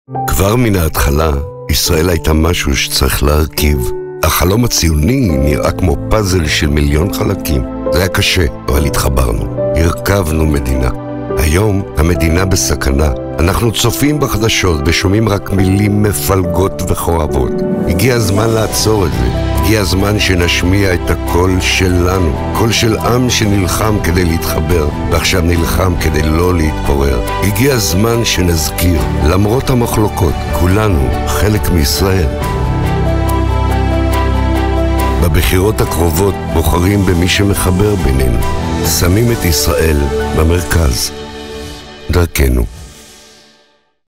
כבר מן ההתחלה, ישראל הייתה משהו שצריך להרכיב. החלום הציוני נראה כמו פאזל של מיליון חלקים. זה היה קשה, אבל התחברנו. הרכבנו מדינה. היום המדינה בסכנה. אנחנו צופים בחדשות ושומעים רק מילים מפלגות וכואבות. הגיע הזמן לעצור את זה. הגיע הזמן שנשמיע את הקול שלנו. קול של עם שנלחם כדי להתחבר, ועכשיו נלחם כדי לא להתפורר. הגיע הזמן שנזכיר, למרות המחלוקות, כולנו חלק מישראל. בבחירות הקרובות בוחרים במי שמחבר בינינו. שמים את ישראל במרכז. דרכנו.